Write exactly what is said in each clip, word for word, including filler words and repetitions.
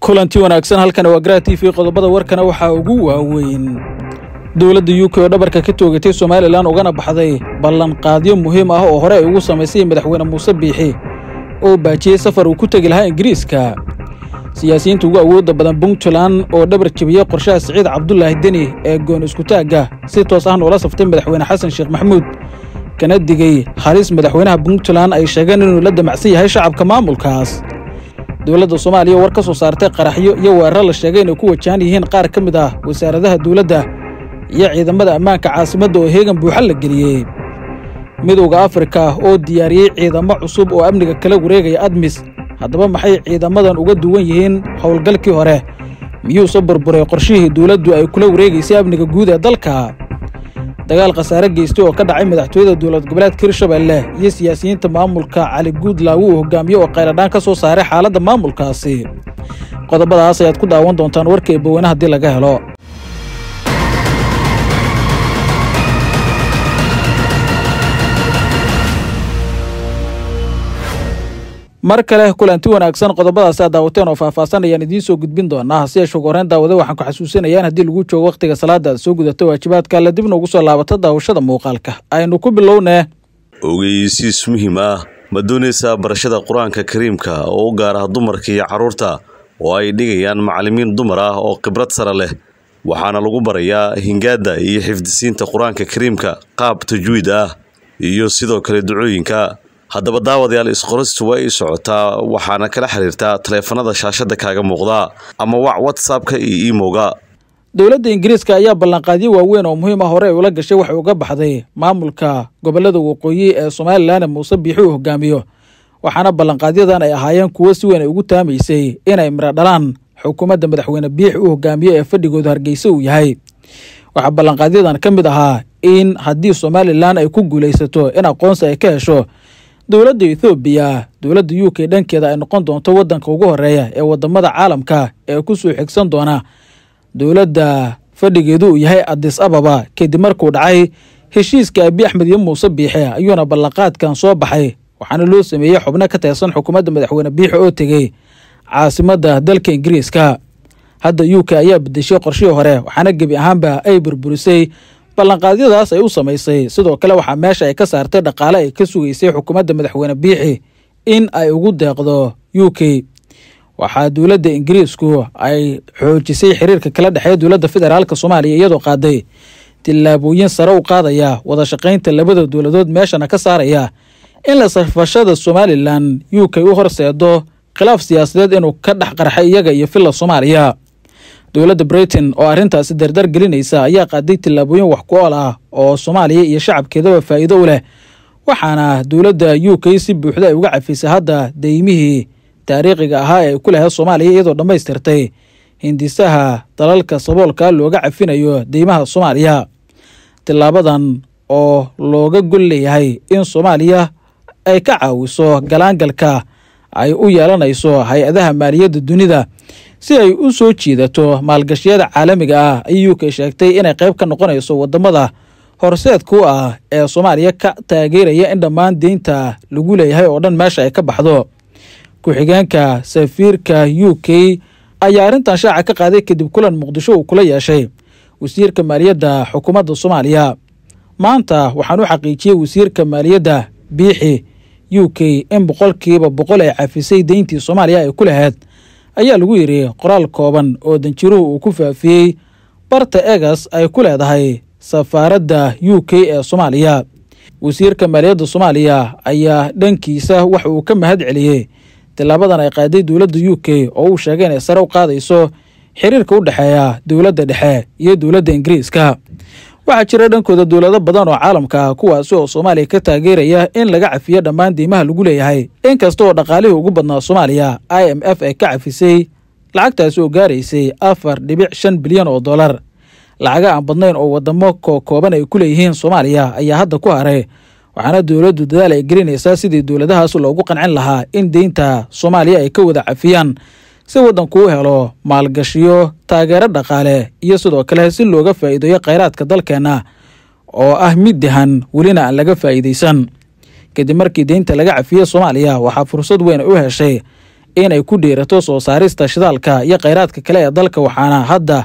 kulanti wanaagsan halkan waa Gra T V qodobada warkana waxa ugu waaweyn dawladda U K oo dhabarka ka toogatay Soomaaliland ugana baxday ballan qaadyo muhiim ah oo hore ay ugu sameysay madaxweyne Muuse Biixi oo baajiyay safar uu ku tagi lahaa Ingiriiska siyaasiyiinta ugu awoodda badan Puntland oo dhabar jabiyay qorshaha Saciid Cabdullaahi Deni ee goon isku taaga si toos ah noola saftay madaxweyne Xasan Sheekh Maxamuud kana digay halis madaxweynaha Puntland ay sheegeen inuu la damacsan yahay shacabka maamulkaas dawladda Soomaaliya war ka soo saartay qaraxyo iyo weerar la sheegay inay ku wajahan yihiin qaar ka mid ah wasaaradaha dawladda iyo ciidamada ammaanka caasimadda oo heegan buuxa la geliyay midowga Afrika oo diyaariyay ciidamo cusub oo amniga kala wareegaya ADMIS haddaba maxay ciidamadan uga duwan yihiin howlgalkii hore miyuu soo burburay qorshihii dawladdu ay kula wareegaysay amniga guud ee dalka dagaal khasaare geystay oo ka dhacay madaxtooyada dawlad goboleedka Hirshabelle iyo siyaasiyiinta maamulka Cali Guudlaaw uu hogaamiyo oo qayladaan ka soo saaray xaaladda maamulkaasi qodobadaas ayaad ku daawan doontaan warkii baweynaha haddii laga helo mar kale kulanti wanaagsan qodobadaas aad daawateen oo faahfaahsan ayaan idiin soo gudbin doonaa si ay shogoreen daawada waxaan ku xasuusinayaan haddii lagu joogo waqtiga salaada soo gudato waajibaadka la dibna ugu soo laabato daawashada muuqaalka aynu ku bilownaa ogeysiis muhiim ah ma doonaysaa barashada quraanka kariimka oo u gaar ah dumarka iyo carruurta oo ay dhigayaan macallimiin dumar ah oo khibrad sare leh waxaana lagu barayaa hingaada iyo xifdisiinta quraanka kariimka qaab tajwiid ah iyo sidoo kale ducooyinka haddaba daawadayaal isqoristu way socotaa waxaana kala xiriirtaa taleefanada shaashada kaaga muuqda ama wac WhatsApp-ka iyo email-ga dawladda Ingiriiska ayaa ballan qaadyo waaweyn oo muhiim ah hore ula gashay wax uga baxday maamulka gobolada waqooyi ee Soomaaliland Muuse Biixi uu hogaamiyo waxaana ballan qaadyadan ay ahaayeen kuwo si weyn ugu taamaysay inay mira dhalaan xukuumadda madaxweyne Biixi uu hogaamiyo ee fadhigooda Hargeysa uu yahay waxa ballan qaadyadan ka mid ahaa in haddii Soomaaliland ay ku guuleysato in aqoonsi ay ka hesho dawladda Ethiopia dawladda U K dhankeeda ay noqon doonto wadanka ugu horeeya ee wadamada caalamka ee ku soo xigsan doona dawladda fadhigeedu yahay Addis Ababa kadib markuu dhacay heshiiska Abiy Ahmed iyo Muuse Biixi ayuuna ballanqaadkan soo baxay waxaana loo sameeyay xubno ka tirsan xukuumadda madaxweyne Biixi oo tagay caasimadda dalka Ingiriiska hadda U K ayaa bedeshay qorshihii hore waxaana gebi ahaanba ay burburisay ballanqaadyadaas ay u sameysay sidoo kale waxa meesha ay ka saartay dhaqaale ay ka sugaysay xukuumadda madaxweyne Biixi in ay ugu deeqdo U K waxa dawladda Ingiriisku ay xoojisay xiriirka kala dhaxeeya dawladda federaalka Soomaaliya iyadoo qaaday tillaabooyin sare u qaadaya wada shaqaynta labada dawladood meeshana ka saaraya in la safashada Soomaaliland U K u horseedo khilaaf siyaasadeed inuu ka dhex qarxay iyaga iyo filla Soomaaliya dawladda Britain oo arintaasi dardar gelinaysa ayaa qaaday tillaabooyin wax ku ool ah oo Soomaaliya iyo shacabkeeda faa'iido u leh waxaana dawladda U K si buuxda ay uga cafisay hadda deymihii taariikhiga ahaa ee ku lahayd Soomaaliya iyadoo dhameystirtay hindisaha dalalka saboolka looga cafinayo deymaha Soomaaliya tilaabadan oo looga gol leeyahay in Soomaaliya ay ka caawiso galaangalka ay u yeelanayso hay'adaha maaliyadda dunida si ay u soo jiidato maalgashiyada caalamiga ah ay U K sheegtay inay qayb ka noqonayso wadamada horseedka u ah ee Soomaaliya ka taageeraya in dhammaan deynta lagu leeyahay oo dhan meesha ay ka baxdo ku-xigeenka safiirka U K ayaa arrintan shaaca ka qaaday kadib kulan Muqdisho uu kula yeeshay wasiirka maaliyadda xukuumadda Soomaaliya maanta waxaan u xaqiijiyay wasiirka maaliyadda Biixi U K in boqolkiiba boqol ay cafisay deyntii Soomaaliya ay ku lahayd ayaa lagu yiri qoraal kooban oo danjiruhu uu ku faafiyay barta Egas ay ku leedahay safaaradda U K ee Soomaaliya wasiirka maaliyadda Soomaaliya ayaa dhankiisa wax uu ka mahad celiyay tilaabadan ay qaaday dawladda U K oo uu sheegay inay sare u qaadayso xiriirka u dhaxeeya dawladda dhexe iyo dawladda Ingiriiska waxa jira dhankooda dawlado badan oo caalamka kuwaas oo Soomaaliya ka taageeraya in laga cafiyo dhammaan deymaha lagu leeyahay inkasta oo dhaqaalihii ugu badnaa Soomaaliya I M F ay ka cafisay lacagtaas oo gaaraysay afar dhibic shan bilyan oo dollar lacaga aan badnayn oo wadamo kooban ay ku leeyihiin Soomaaliya ayaa hadda ku haray waxaana dawladdu dadaal ay gelinaysaa sidii dawladahaas loogu qancin lahaa in deynta Soomaaliya ay ka wada cafiyaan si wadanku u helo maalgashiyo taageero dhaqaale iyo sidoo kale si looga faa'iideeyo kheyraadka dalkeena oo ah mid dahan welina aan laga faa'iideysan kadib markii deynta laga cafiyay Soomaaliya waxa fursad weyn u heshay inay ku dhiirato soo saarista shidaalka iyo kheyraadka kale ee dalka, waxaana hadda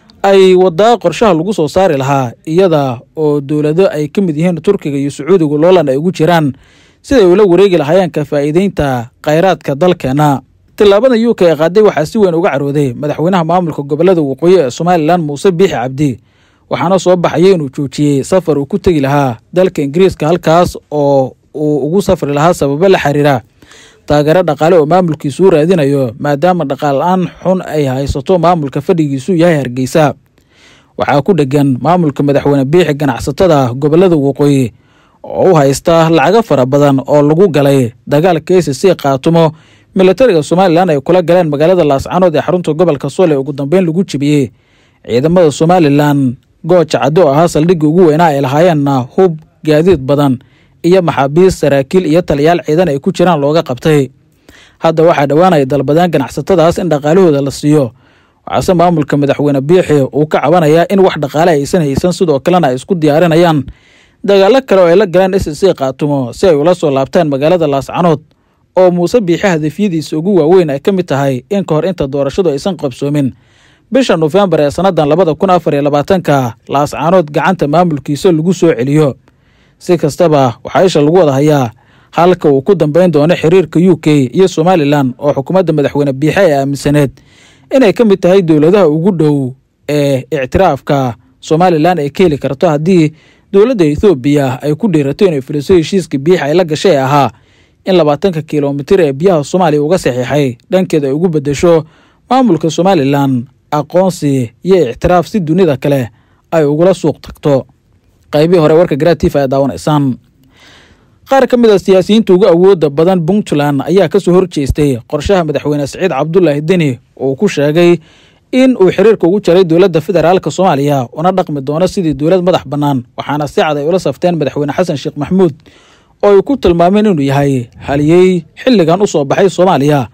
ay wadaa qorshaha lagu soo saari lahaa iyada oo dowlado ay ka mid yihiin Turkiga iyo Sacuudiga loolan ay ugu jiraan siday ula wareegi lahaayeen ka faa'iideynta kheyraadka dalkeena. Tillaabada U K ee qaaday waxaa si weyn uga carooday madaxweynaha maamulka gobolada waqooyi ee Somaliland Muuse Biixi Cabdi, waxaana soo baxay inuu joojiyay safar uu ku tagi lahaa dalka Ingiriiska halkaas oo uu ugu safri lahaa sababo la xiriira taageero dhaqaale oo maamulkiisu raadinayo maadaama dhaqaale la'aan xun ay haysato maamulka fadhigiisu yahay Hargeysa. Waxaa ku dhagan maamulka madaxweyne Biixi ganacsatada gobolada waqooyi oo u haysta lacago fara badan oo lagu galay dagaalka S C qaatumo militariga Somaliland ay kula galeen magaalada Laascaanood ee xarunta gobolka Sool ee ugu dambeyn lagu jibiyay ciidamada Somaliland gooja caddo ah saldhigii ugu weynaa ay lahaayeenna hub gaadiid badan iyo maxaabiis saraakiil iyo taliyaal ciidan ay ku jiraan looga qabtay. Hadda waxaa dhawaanay dalbadaan ganacsatadaas in dhaqaalahooda la siiyo, waxaase maamulka madaxweyne Biixi uu ka cabanayaa in wax dhaqaale aysan haysan, sidoo kalena ay isku diyaarinayaan dagaalo kale oo ay la galaan S C qaatumo si ay ula soo laabtaan magaalada Laascaanood oo Muuse Biixi hadafyadiisa ugu waaweyn ay ka mid tahay in ka hor inta doorashadu aysan qabsoomin bisha November ee sanadan labada kun afar iyo labaatanka Laascaanood gacanta maamulkiisa lagu soo celiyo. Si kastaba waxaa isha lagu wada hayaa halka uu ku dambeyn doono xiriirka U K iyo Somaliland oo xukuumadda madaxweyne Biixi ay aaminsaneed inay ka mid tahay dowladaha ugu dhow ee ictiraafka Somaliland ay ka heli karto haddii dowladda Ethiopia ay ku dhiirato inay fuliso heshiiska Biixi ay la gashay ahaa in labaatanka kiiloomitir ee biyaha Soomaaliya uga saxiixay dhankeeda ay ugu bedesho maamulka Somaliland aqoonsi iyo ictiraaf si dunida kale ay ugula suuq tagto. qaybii hore warka Gratiif ay daawanaysaan. qaar ka mid ah siyaasiyiinta ugu awooda badan Puntland ayaa ka soo horjeestay qorshaha madaxweyne Saciid Cabdullaahi Deni oo ku sheegay in uu xiriirka ugu jaray dowladda federaalka Soomaaliya una dhaqmi doono sidii dowlad madax bannaan, waxaana si cad ay ula safteen madaxweyne Xasan Sheekh Maxamuud oo ay ku tilmaameen inuu yahay haliyey xilligan u soo baxay Soomaaliya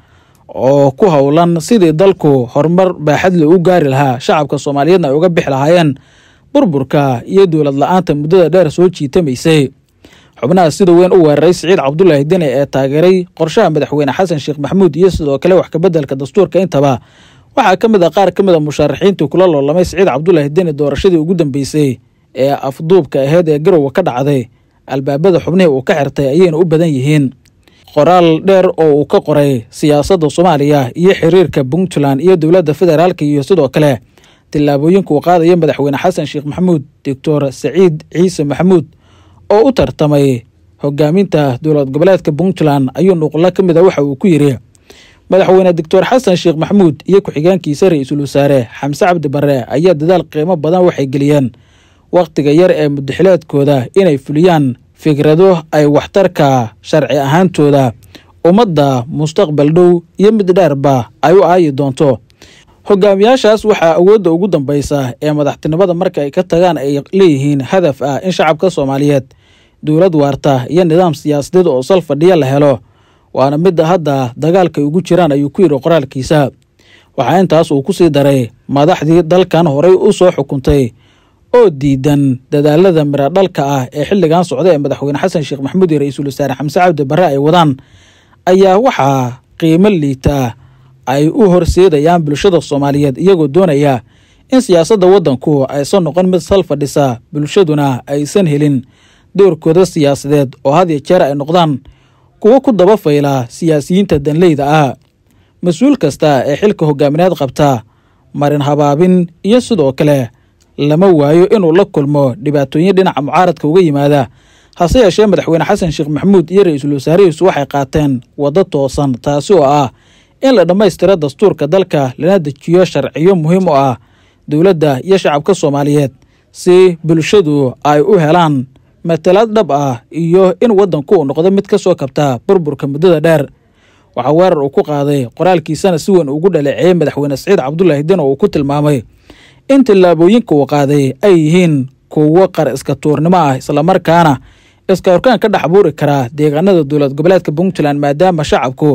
oo ku howlan sidii dalku horumar baaxad leh u gaari lahaa, shacabka Soomaaliyeedna ay uga bixi lahaayeen burburka iyo dowlad la'aanta muddada dheer soo jiitamaysay. xubnaha sida weyn u weeraray Saciid Cabdullaahi Deni ee taageeray qorshaha madaxweyne Xasan Sheekh Maxamuud iyo sidoo kale wax ka bedelka dastuurka intaba waxaa ka mid ah qaar ka mid ah musharaxiinta kula loolamay Saciid Cabdullaahi Deni doorashadii ugu dambeysay ee afduubka ahayd ee Garowe ka dhacday. albaabada xubnihii uu ka xirtay ayayna u badan yihiin. qoraal dheer oo uu ka qoray siyaasadda Soomaaliya iyo xiriirka Puntland iyo dowladda federaalka iyo sidoo kale tillaabooyinka uu qaadayo madaxweyne Xasan Sheekh Maxamuud, Doctor Saciid Ciise Maxamuud oo u tartamay hogaaminta dowlad goboleedka Puntland ayuu nuqlo ka mid ah waxa uu ku yiri madaxweyne Doctor Xasan Sheekh Maxamuud iyo ku-xigeenkiisa ra'iisul wasaare Xamse Cabdi Barre ayaa dadaal qiimo badan waxay geliyeen waqtiga yar ee muddaxileedkooda inay fuliyaan fikrado ay waxtarka sharci ahaantooda ummadda mustaqbal dhow iyo mid dheerba ay u aayi doonto. hogaamiyaashaas waxaa awoodda ugu dambaysa ee madaxtinimada marka ay ka tagaan ay leeyihiin hadaf ah in shacabka Soomaaliyeed dowlad waarta iyo nidaam siyaasadeed oo sal fadhiya la helo, waana midda hadda dagaalka ugu jiraan ayuu ku yiri qoraalkiisa. waxaa intaas uu ku sii daray madaxdii dalkan horey u soo xukuntay oo diidan dadaalada mira dhalka ah ee xilligan socda ee madaxweyne Xasan Sheekh Maxamuud iyo ra'iisul wasaare Xamse Cabdi Barre ay wadaan ayaa waxaa qiimo liita ay u horseedayaan bulshada Soomaaliyeed iyagoo doonaya in siyaasadda waddanku aysan noqon mid sal fadhisa, bulshaduna aysan helin doorkooda siyaasadeed oo had iyo jeer ay noqdaan kuwo ku daba fayla siyaasiyiinta danleyda ah. mas-uul kasta ee xilka hogaamineed qabta marin habaabin iyo sidoo kale lama waayo inuu la kulmo dhibaatooyin dhinaca mucaaradka uga yimaada, hase yeeshee madaxweyne Xasan Sheekh Maxamuud iyo ra'iisul wasaarihiisu waxay qaateen waddo toosan, taasi oo ah in la dhammaystiro dastuurka dalka lana dejiyo sharciyo muhiim u ah dowladda iyo shacabka Soomaaliyeed si bulshadu ay u helaan matalaad dhab ah iyo in waddanku uu noqdo mid ka soo kabta burburka muddada dheer. waxaa weerar uu ku qaaday qoraalkiisana si weyn ugu dhaleeceeyay madaxweyne Saciid Cabdullaahi Deni oo uu ku tilmaamay in tillaabooyinka uu qaaday ay yihiin kuwo qar iska tuurnimo ah islamarkaana iska horkaan ka dhex abuuri karaa deegaanada dowlad goboleedka Puntland maadaama shacabku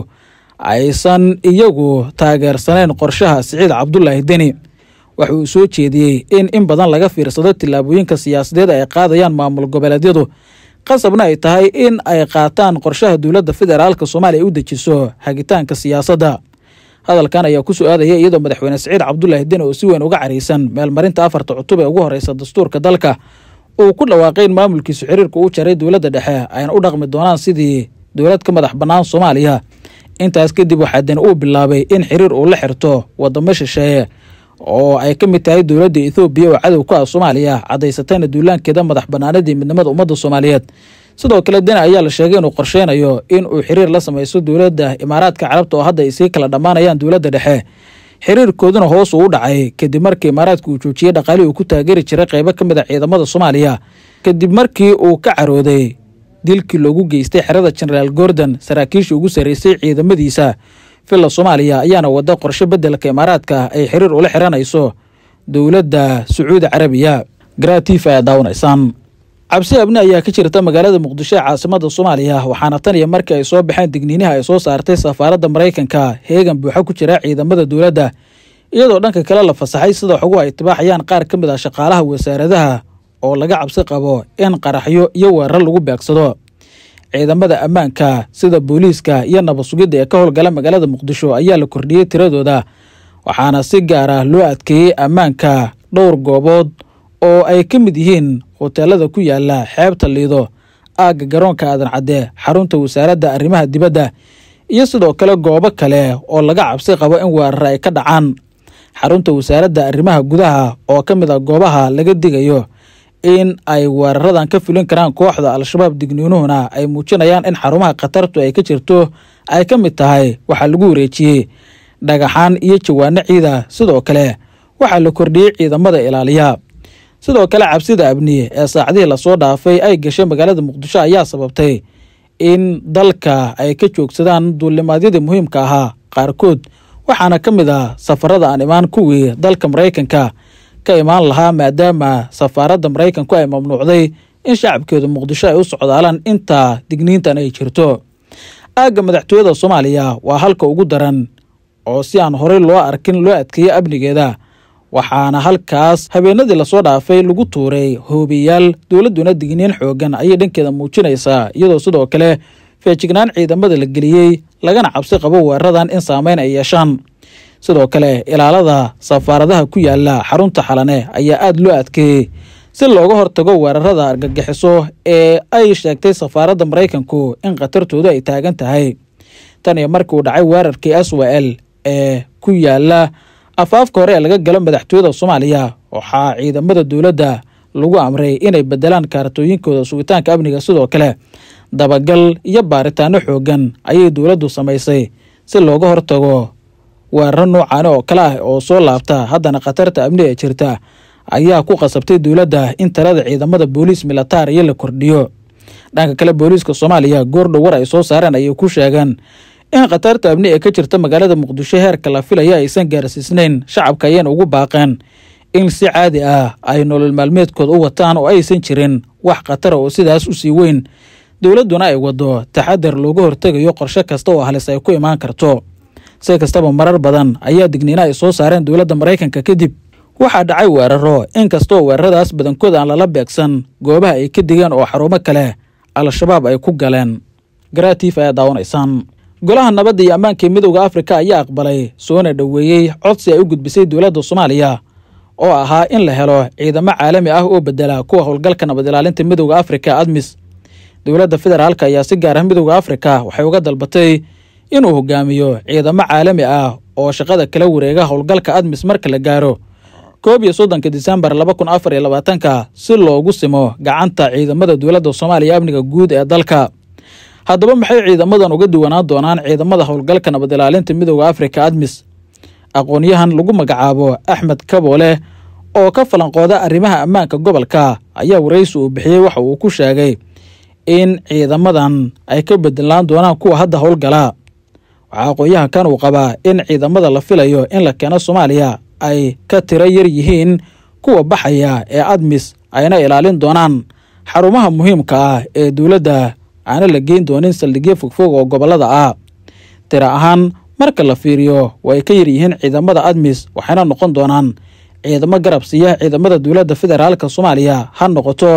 aysan iyagu taageersaneen qorshaha Saciid Cabdullaahi Deni. waxa uu soo jeediyey in in badan laga fiirsado tillaabooyinka siyaasadeed ay qaadayaan maamul goboleedyadu qasabna ay tahay in ay qaataan qorshaha dowladda federaalka soomaaliya ay u dejiso hagitaanka siyaasadda. hadalkan ayaa ku soo aadaya iyadoo madaxweyne Siciid Cabdullaahi Deni oo si weyn uga careysan meelmarinta afarta cutub ee ugu horeysa dastuurka dalka uu ku dhawaaqay in maamulkiisu xiriirka uu jaray dowladda dhexe ayna u dhaqmi doonaan sidii dowlad ka madax bannaan Soomaaliya. intaas kadib waxaa Deni uu bilaabay in xiriir uu la xirto wadamo shisheeye oo ay ka mid tahay dowladda Itoobiya oo cadow ka ah Soomaaliya cadaysatayna duulaankeeda madax bannaanadii midnimada ummadda Soomaaliyeed. sidoo kale Deni ayaa la sheegay inuu qorsheynayo in uu xiriir la sameeyo dowladda Imaaraadka Carabta oo hadda ay sii kala dhamaanayaan dowladda dhexe. xiriirkooduna hoos u dhacay kadib markii Imaaraadku uu joojiyay dhaqaalihii uu ku taageeri jiray qaybo ka mid ah ciidamada Soomaaliya kadib markii uu ka carooday dilkii loogu geystay xerada General Gordon saraakiishii ugu sareysay ciidamadiisa. filla Soomaaliya ayaana wada qorshe bedelka Imaaraadka ay xiriir ula xiranayso dowladda Sacuudi Carabiya. Gratiif ayaa daawanaysan. cabsi abni ayaa ka jirta magaalada Muqdisho ee caasimadda Soomaaliya waxaana tan iyo markii ay soo baxeen digniinaha ay soo saartay safaaradda Mareykanka heegan buuxa ku jira ciidamada dowladda iyadoo dhanka kale la fasaxay sida xogo ay tibaaxayaan qaar ka mid ah shaqaalaha wasaaradaha oo laga cabsi qabo in qaraxyo iyo weerar lagu beegsado. ciidamada ammaanka sida booliiska iyo nabad sugidda ee ka howlgala magaalada Muqdisho ayaa la kordhiyay tiradooda waxaana si gaar ah loo adkeeyay ammaanka dhowr goobood oo ay ka mid yihiin hoteelada ku yaala xeebta Liido, aaga garoonka Aadan Cadde, xarunta wasaaradda arrimaha dibadda iyo sidoo kale goobo kale oo laga cabsi qabo in weerar ay ka dhacaan. xarunta wasaaradda arrimaha gudaha oo ka mid ah goobaha laga digayo in ay weeraradan ka fulin karaan kooxda Al-Shabaab. digniinuhuna ay muujinayaan in xarumaha khatartu ay ka jirto ay ka mid tahay waxaa lagu wareejiyey dhagaxaan iyo jawaano ciida. sidoo kale waxaa la kordhiyey ciidamada ilaaliya. sidoo kale cabsida abni ee saacadihii lasoo dhaafay ay gashay magaalada Muqdisho ayaa sababtay in dalka ay ka joogsadaan duulimaadyadii muhiimka ahaa qaarkood waxaana ka mid ah safarada aan imaan kuwii dalka Mareykanka ka imaan lahaa maadaama safaaradda Mareykanku ay mamnuucday in shacabkeedu Muqdisho ay u socdaalaan inta digniintan ay jirto. aaga madaxtooyada Soomaaliya waa halka ugu daran oo si aan horey loo arkin loo adkeeyay amnigeeda waxaana halkaas habeenadii lasoo dhaafay lagu tuuray hoobiyaal. dowladuna digniin xoogan ayay dhankeeda muujinaysaa iyadoo sidoo kale feejignaan ciidamada la geliyey lagana cabsi qabo weeraradan in saameyn ay yeeshaan. sidoo kale ilaalada safaaradaha ku yaala xarunta Xalane ayaa aad loo adkeeyey si looga hortago weerarada argagixiso ee ay sheegtay safaaradda Mareykanku in khatartoodu ay taagan tahay. tan iyo markii uu dhacay weerarkii S W L ee ku yaala afaafka hore ee laga galo madaxtooyada Soomaaliya waxaa ciidamada dowladda lagu amray inay bedelaan kaartooyinkooda sugitaanka amniga. sidoo kale dabagal iyo baaritaano xoogan ayay dowladdu samaysay si looga hortago weerar noocan oo kale ah oo soo laabta. haddana khatarta amni ee jirta ayaa ku qasabtay dowladda in talada ciidamada booliis military la kordhiyo. dhanka kale booliiska Soomaaliya goordhow war ay soo saareen ayay ku sheegeen in khatarta amni ee ka jirta magaalada Muqdisho heerka la filaya aysan gaarsiisnayn. shacabka ayaan ugu baaqeen in si caadi ah ay nolol maalmeedkooda u wataan oo aysan jirin wax khatar oo sidaas u sii weyn. dowladuna ay wado taxadar looga hortagayo qorshe kasta oo halis ay ku imaan karto. si kastaba marar badan ayaa digniina ay soo saareen dowladda Mareykanka kadib waxaa dhacay weeraro inkastoo weeraradaas badankooda aan lala beegsan goobaha ay ka digeen oo xarumo kale Al-Shabaab ay ku galeen. Gratiif ayaa daawanaysan. golaha nabadda iyo ammaanka midowga Afrika ayaa aqbalay soona dhaweeyay codsi ay u gudbisay dowladda Soomaaliya oo ahaa in la helo ciidamo caalami ah oo bedela kuwa howlgalka nabad ilaalinta midowga Afrika ADMIS. dowladda federaalka ayaa si gaar ah midowga Afrika waxay uga dalbatay inuu hogaamiyo ciidamo caalami ah oo shaqada kala wareega howlgalka ADMIS marka la gaaro koob iyo soddonka Diseembar laba kun afar iyo labaatanka si loogu simo gacanta ciidamada dowladda Soomaaliya amniga guud ee dalka. haddaba maxay ciidamadan uga duwanaan doonaan ciidamada howlgalka nabad ilaalinta midowga Afrika ADMIS? aqoonyahan lagu magacaabo Axmed Kaboole oo ka falanqooda arrimaha ammaanka gobolka ayaa wareysi uu bixiyay waxa uu ku sheegay in ciidamadan ay ka bedelaan doonaan kuwa hadda howlgala. waxaa aqoonyahankan uu qabaa in ciidamada la filayo in la keeno Soomaaliya ay ka tiro yar yihiin kuwa baxaya ee ADMIS ayna ilaalin doonaan xarumaha muhiimka ah ee dowladda aana la geyn doonin saldhigyo fogfog oo gobolada ah. tira ahaan marka la fiiriyo way ka yar yihiin ciidamada ADMIS waxayna noqon doonaan ciidamo garab siiya ciidamada dowladda federaalka Soomaaliya ha noqoto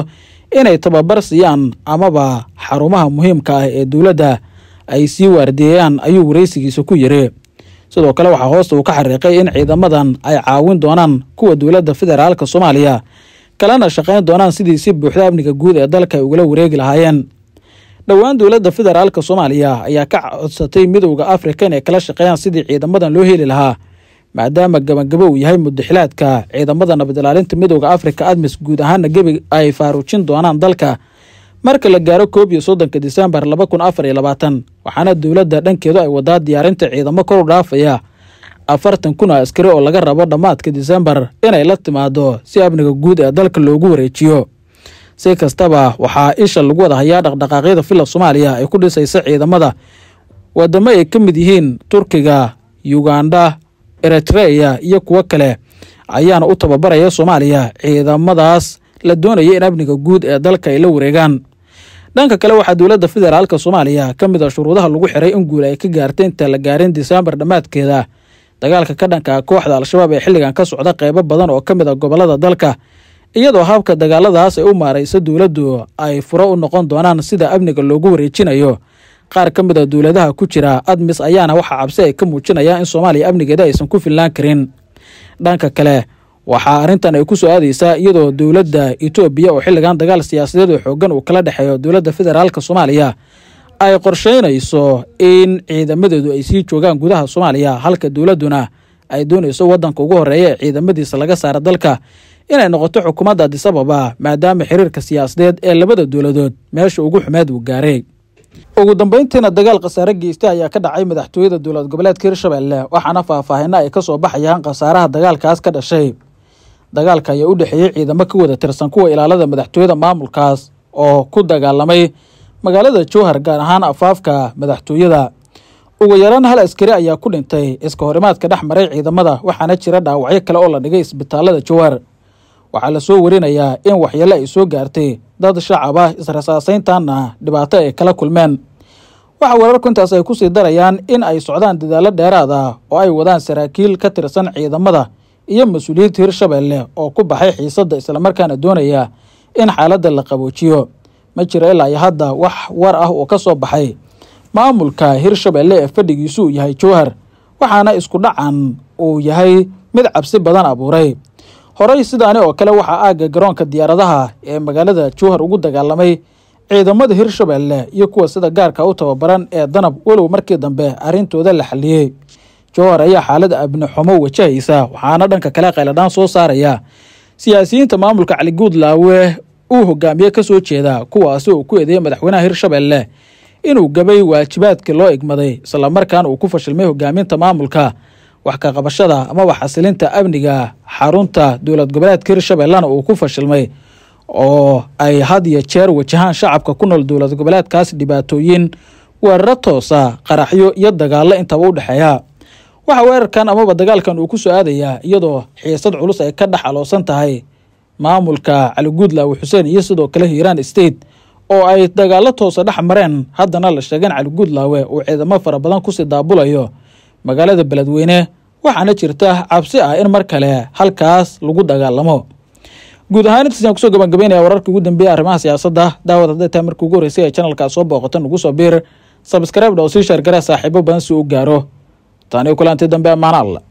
inay tababar siiyaan amaba xarumaha muhiimka ah ee dowladda ay sii waardiyeeyaan ayuu wareysigiisa ku yiri. sidoo kale waxaa hoosta uu ka xariiqay in ciidamadan ay caawin doonaan kuwa dowladda federaalka Soomaaliya kalena shaqeyn doonaan sidii si buuxda amniga guud ee dalka ay ugala wareegi lahaayeen. dhowaan dowladda federaalka Soomaaliya ayaa ka codsatay midowga Afrika inay kala shaqeeyaan sidii ciidamadan loo heli lahaa maadaama gabagabo uu yahay muddaxilaadka ciidamada nabad ilaalinta midowga Afrika ADMIS guud ahaan gabi ay faaruujin doonaan dalka marka la gaaro koob iyo soddonka Diseembar laba kun afar iyo labaatan. waxaana dowladda dhankeedu ay wadaa diyaarinta ciidamo kor u dhaafaya afartan kun oo askari oo laga rabo dhamaadka Diseembar inay la timaado si amniga guud ee dalka loogu wareejiyo. si kastaba waxaa isha lagu wada hayaa dhaqdhaqaaqyada fila Soomaaliya ay ku dhisaysa ciidamada wadamo ay ka mid yihiin Turkiga, Uganda, Eritrea iyo kuwa kale ayaana u tababaraya Soomaaliya ciidamadaas la doonaya in amniga guud ee dalka ay la wareegaan. dhanka kale waxaa dowladda federaalka Soomaaliya ka mid ah shuruudaha lagu xiray in guul ay ka gaartay inta la gaarin Diseembar dhamaadkeeda dagaalka ka dhanka kooxda Al-Shabaab ee xilligan ka socda qaybo badan oo ka mid ah gobolada dalka, iyadoo habka dagaaladaas ay u maarayso dowladdu ay furo u noqon doonaan sida amniga loogu wareejinayo. qaar ka mid ah dowladaha ku jira ADMIS ayaana waxa cabsi ay ka muujinayaan in Soomaaliya amnigeeda aysan ku filnaan karin. dhanka kale waxaa arrintan ay ku soo aadaysaa iyadoo dowladda Itoobiya oo xilligan dagaal siyaasadeed oo xooggan uu kala dhaxeeyo dowladda federaalka Soomaaliya ay qorsheynayso in ciidamadeedu ay sii joogaan gudaha Soomaaliya halka dowladuna ay doonayso wadanka ugu horeeya ciidamadiisa laga saaro dalka inay noqoto xukuumadda Addis Ababa maadaama xiriirka siyaasadeed ee labada dowladood meesha ugu xumeed uu gaaray. ugu dambeyntiina dagaal khasaare geystay ayaa ka dhacay madaxtooyada dowlad goboleedka Hirshabelle waxaana faahfaahin ay ka soo baxayaan khasaaraha dagaalkaas ka dhashay. dagaalka ayaa u dhaxeeyay ciidamo ka wada tirsan kuwa ilaalada madaxtooyada maamulkaas oo ku dagaalamay magaalada Jowhar gaar ahaan afaafka madaxtooyada. ugu yaraan hal askari ayaa ku dhintay iska horimaadka dhex maray ciidamada waxaana jira dhaawacyo kale oo la dhigay isbitaalada Jowhar. waxaa la soo warinayaa in waxyeello ay soo gaartay dad shacab ah israsaasayntaana dhibaato ay kala kulmeen. waxa wararku intaas ay ku sii darayaan in ay socdaan dadaalo dheeraad ah oo ay wadaan saraakiil ka tirsan ciidamada iyo mas'uuliyiinta Hirshabelle oo ku baxay xiisadda isla markaana doonaya in xaaladda la qaboojiyo. ma jiro ilaa hadda wax war ah oo ka soo baxay maamulka Hirshabelle ee fadhigiisu yahay Jowhar waxaana isku dhacan uu yahay mid cabsi badan abuuray. horey sidaani oo kale waxaa aaga garoonka diyaaradaha ee magaalada Jowhar ugu dagaalamay ciidamada Hirshabelle iyo kuwa sida gaarka u tababaran ee danab walow markii dambe arintooda la xaliyay. Jowhar ayaa xaalada abni xumo wajahaysa waxaana dhanka kale qayladaan soo saaraya siyaasiyiinta maamulka Cali Guudlaawe uu hogaamiye ka soo jeeda kuwaas oo ku eedeeyay madaxweynaha Hirshabelle inuu gabay waajibaadkii loo igmaday isla markaana uu ku fashilmay hogaaminta maamulka wax ka qabashada ama wax xasilinta amniga xarunta dowlad goboleedka Hirshabelle uu ku fashilmay oo ay had iyo jeer wajahaan shacabka ku nool dowlad goboleedkaas dhibaatooyin weeraro toosa qaraxyo iyo dagaalo intaba u dhaxeeya. waxa weerarkan ama dagaalkan uu ku soo aadaya iyadoo xiisad culus ay ka dhaxaloosan tahay maamulka Cali Guudlaawe Xuseen iyo sidoo kale Hiiraan State oo ay dagaalo toos ah dhex mareen haddana la sheegay Cali Guudlaawe uu ciidamo fara badan ku sii daabulayo magaalada Beledweyne waxaana jirta cabsi ah in mar kale halkaas lagu dagaalamo. guud ahaan intaas ku soo gabagabeynaya wararkii ugu dambeeyay arrimaha siyaasadda daawada dadka markii ugu horeysay ee channelka soo booqatan ugu soo biir subscribe oo sii share garaa saaxiibo badan si uu gaaro tani kulantay dambe amaana Allah.